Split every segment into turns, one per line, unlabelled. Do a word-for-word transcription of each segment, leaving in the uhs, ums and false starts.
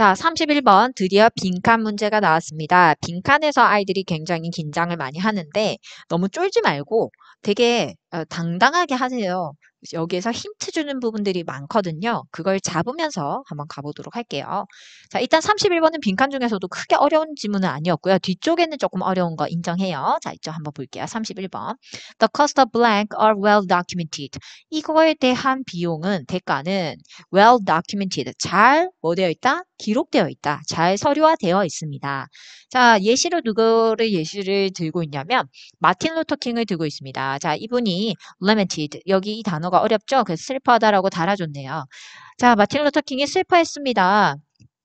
자, 삼십일 번 드디어 빈칸 문제가 나왔습니다. 빈칸에서 아이들이 굉장히 긴장을 많이 하는데 너무 쫄지 말고 되게 어, 당당하게 하세요. 여기에서 힌트 주는 부분들이 많거든요. 그걸 잡으면서 한번 가보도록 할게요. 자, 일단 삼십일 번은 빈칸 중에서도 크게 어려운 지문은 아니었고요. 뒤쪽에는 조금 어려운 거 인정해요. 자, 이쪽 한번 볼게요. 삼십일 번. The cost of blank are well documented. 이거에 대한 비용은, 대가는 well documented. 잘 뭐 되어 있다? 기록되어 있다. 잘 서류화되어 있습니다. 자, 예시로 누구를 예시를 들고 있냐면 마틴 루터 킹을 들고 있습니다. 자, 이분이 lamented. 여기 이 단어가 어렵죠? 그래서 슬퍼하다라고 달아줬네요. 자, 마틴 루터 킹이 슬퍼했습니다.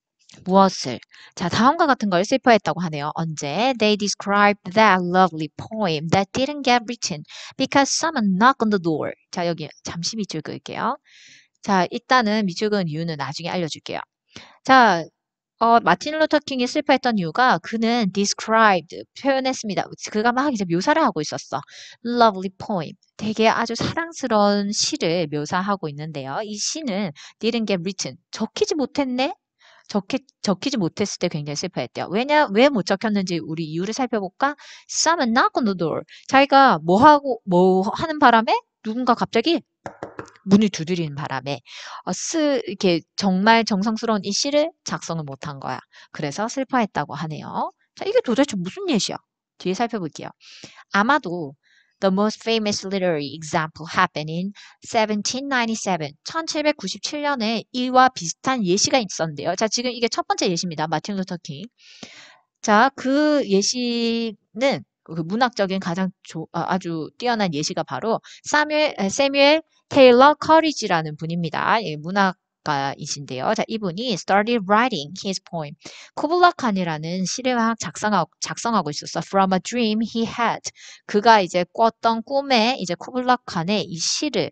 무엇을? 자, 다음과 같은 걸 슬퍼했다고 하네요. 언제? They described that lovely poem that didn't get written because someone knocked on the door. 자, 여기 잠시 밑줄 그을게요. 자, 일단은 밑줄 그은 이유는 나중에 알려줄게요. 자, 어, 마틴 루터 킹이 슬퍼했던 이유가 그는 described, 표현했습니다. 그가 막 이제 묘사를 하고 있었어. lovely poem. 되게 아주 사랑스러운 시를 묘사하고 있는데요. 이 시는 didn't get written. 적히지 못했네? 적히, 적히지 못했을 때 굉장히 슬퍼했대요. 왜냐, 왜 못 적혔는지 우리 이유를 살펴볼까? Someone knocked on the door. 자기가 뭐 하고, 뭐 하는 바람에 누군가 갑자기 문을 두드리는 바람에 어, 쓰, 이렇게 정말 정성스러운 이 시를 작성을 못한 거야. 그래서 슬퍼했다고 하네요. 자, 이게 도대체 무슨 예시야? 뒤에 살펴볼게요. 아마도 The most famous literary example happened in seventeen ninety-seven. 천칠백구십칠 년에 이와 비슷한 예시가 있었는데요. 자, 지금 이게 첫 번째 예시입니다. 마틴 루터 킹. 자, 그 예시는 그 문학적인 가장 조, 아, 아주 뛰어난 예시가 바로 사뮤엘, 세뮤엘 테일러 커리지라는 분입니다. 예, 문학가이신데요. 자, 이분이 started writing his poem. 쿠블라 칸이라는 시를 막 작성하고, 작성하고 있었어. From a dream he had. 그가 이제 꿨던 꿈에 이제 쿠블라 칸의 이 시를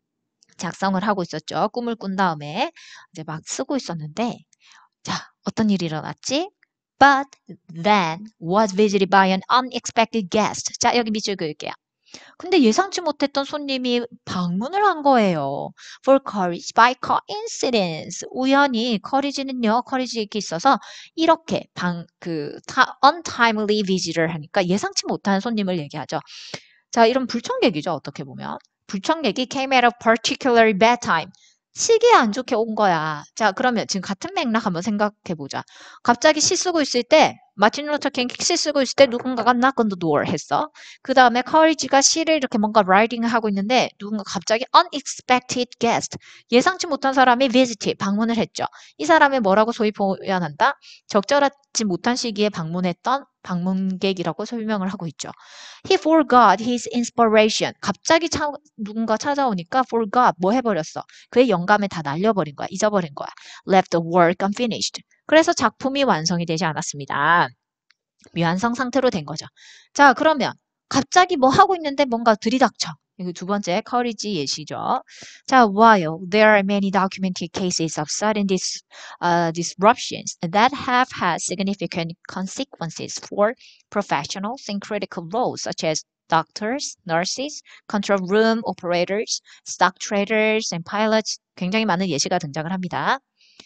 작성을 하고 있었죠. 꿈을 꾼 다음에 이제 막 쓰고 있었는데, 자, 어떤 일이 일어났지? But then was visited by an unexpected guest. 자, 여기 밑줄 그을게요. 근데 예상치 못했던 손님이 방문을 한 거예요. For courage by coincidence. 우연히 커리지는요, 커리지 이렇게 있어서 이렇게 방, 그, 타, untimely visitor 하니까 예상치 못한 손님을 얘기하죠. 자, 이런 불청객이죠, 어떻게 보면. 불청객이 came at a particularly bad time. 시기에 안 좋게 온 거야. 자, 그러면 지금 같은 맥락 한번 생각해 보자. 갑자기 시 쓰고 있을 때, 마틴 루터 킹 시 쓰고 있을 때 누군가가 knock on the door 했어. 그 다음에 커리지가 시를 이렇게 뭔가 라이팅을 하고 있는데 누군가 갑자기 unexpected guest, 예상치 못한 사람이 visit, 방문을 했죠. 이 사람이 뭐라고 소위 표현한다? 적절하지 못한 시기에 방문했던 방문객이라고 설명을 하고 있죠. He forgot his inspiration. 갑자기 차, 누군가 찾아오니까 forgot, 뭐 해버렸어? 그의 영감을 다 날려버린 거야. 잊어버린 거야. Left the work unfinished. 그래서 작품이 완성이 되지 않았습니다. 미완성 상태로 된 거죠. 자, 그러면 갑자기 뭐 하고 있는데 뭔가 들이닥쳐. 이거 두 번째 커리지 예시죠. 자, while there are many documented cases of sudden dis, uh, disruptions that have had significant consequences for professionals in critical roles such as doctors, nurses, control room operators, stock traders, and pilots, 굉장히 많은 예시가 등장을 합니다.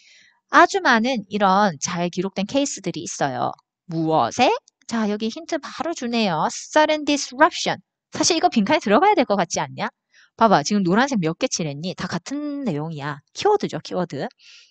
아주 많은 이런 잘 기록된 케이스들이 있어요. 무엇에? 자, 여기 힌트 바로 주네요. Sudden disruption. 사실 이거 빈칸에 들어가야 될 것 같지 않냐? 봐봐, 지금 노란색 몇 개 칠했니? 다 같은 내용이야. 키워드죠, 키워드.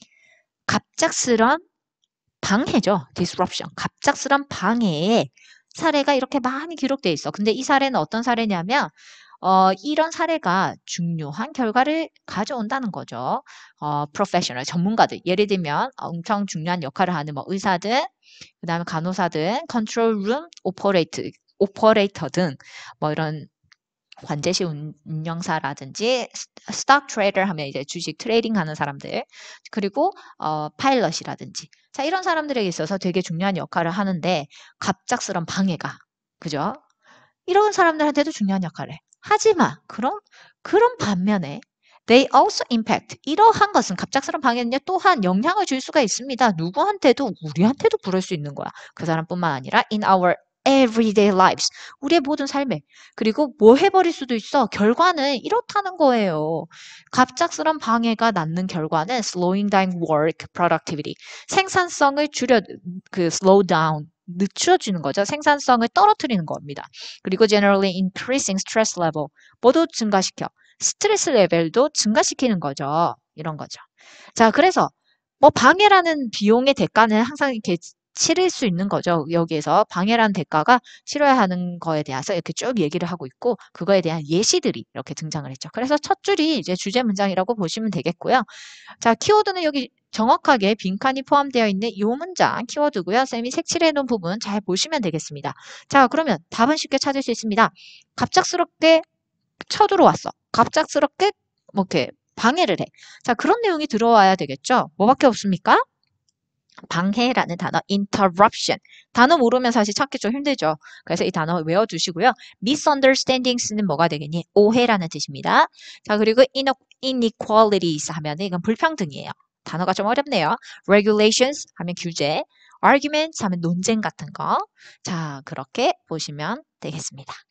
갑작스런 방해죠. disruption. 갑작스런 방해의 사례가 이렇게 많이 기록돼 있어. 근데 이 사례는 어떤 사례냐면 어, 이런 사례가 중요한 결과를 가져온다는 거죠. 어, professional, 전문가들. 예를 들면 엄청 중요한 역할을 하는 뭐 의사들, 그 다음에 간호사들, control room operator, 오퍼레이터 등 뭐 이런 관제시 운영사라든지 스톡 트레이더 하면 이제 주식 트레이딩 하는 사람들, 그리고 어, 파일럿이라든지, 자, 이런 사람들에게 있어서 되게 중요한 역할을 하는데 갑작스런 방해가, 그죠? 이런 사람들한테도 중요한 역할을 해. 하지만 그런 그런 반면에 they also impact, 이러한 것은 갑작스런 방해는요 또한 영향을 줄 수가 있습니다. 누구한테도, 우리한테도 부를 수 있는 거야. 그 사람뿐만 아니라 in our everyday lives. 우리의 모든 삶에. 그리고 뭐 해버릴 수도 있어. 결과는 이렇다는 거예요. 갑작스런 방해가 낳는 결과는 slowing down work productivity. 생산성을 줄여, 그 slow down. 늦춰지는 거죠. 생산성을 떨어뜨리는 겁니다. 그리고 generally increasing stress level. 모두 증가시켜. 스트레스 레벨도 증가시키는 거죠. 이런 거죠. 자, 그래서 뭐 방해라는 비용의 대가는 항상 이렇게 치를 수 있는 거죠. 여기에서 방해라는 대가가 치러야 하는 거에 대해서 이렇게 쭉 얘기를 하고 있고 그거에 대한 예시들이 이렇게 등장을 했죠. 그래서 첫 줄이 이제 주제 문장이라고 보시면 되겠고요. 자, 키워드는 여기 정확하게 빈칸이 포함되어 있는 이 문장 키워드고요. 쌤이 색칠해 놓은 부분 잘 보시면 되겠습니다. 자, 그러면 답은 쉽게 찾을 수 있습니다. 갑작스럽게 쳐들어왔어. 갑작스럽게 뭐 이렇게 방해를 해. 자, 그런 내용이 들어와야 되겠죠? 뭐밖에 없습니까? 방해라는 단어, interruption. 단어 모르면 사실 찾기 좀 힘들죠. 그래서 이 단어 외워두시고요. misunderstandings는 뭐가 되겠니? 오해라는 뜻입니다. 자, 그리고 inequalities 하면 이건 불평등이에요. 단어가 좀 어렵네요. regulations 하면 규제, arguments 하면 논쟁 같은 거. 자, 그렇게 보시면 되겠습니다.